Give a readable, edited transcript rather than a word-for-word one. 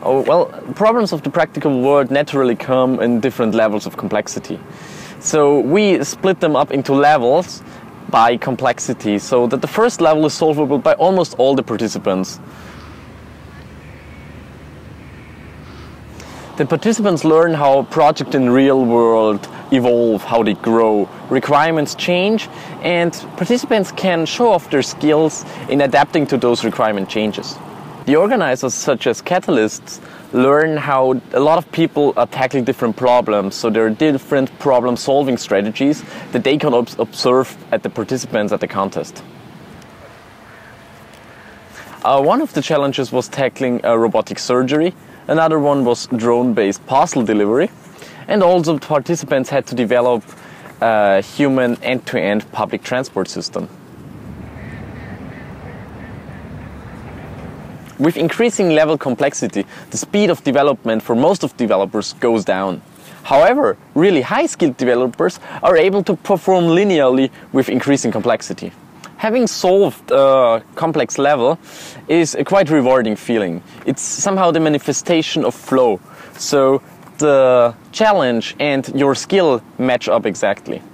Oh, well, problems of the practical world naturally come in different levels of complexity. So we split them up into levels by complexity, so that the first level is solvable by almost all the participants. The participants learn how projects in real world evolve, how they grow, requirements change, and participants can show off their skills in adapting to those requirement changes. The organizers, such as catalysts, learn how a lot of people are tackling different problems, so there are different problem-solving strategies that they can observe at the participants at the contest. One of the challenges was tackling robotic surgery, another one was drone-based parcel delivery, and also the participants had to develop a human end-to-end public transport system. With increasing level complexity, the speed of development for most of developers goes down. However, really high-skilled developers are able to perform linearly with increasing complexity. Having solved a complex level is a quite rewarding feeling. It's somehow the manifestation of flow. So the challenge and your skill match up exactly.